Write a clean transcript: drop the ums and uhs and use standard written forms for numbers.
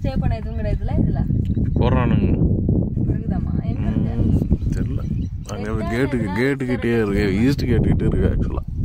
stay பண்ண எதுவும் கிடையாதுல இதுல போறானுங்க இருக்குதாமா எங்க இருக்கு தெரியல அங்கே கேட்டுக்கிட்டே இருக்கு ஈஸ்ட் கேட்டுக்கிட்டே இருக்கு ஆக்சுவலாக